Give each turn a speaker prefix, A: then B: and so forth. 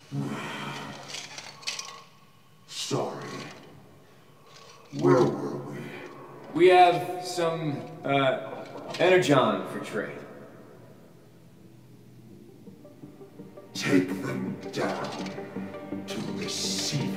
A: Sorry. Where were we?
B: We have some, Energon for trade.
A: Take them down to receive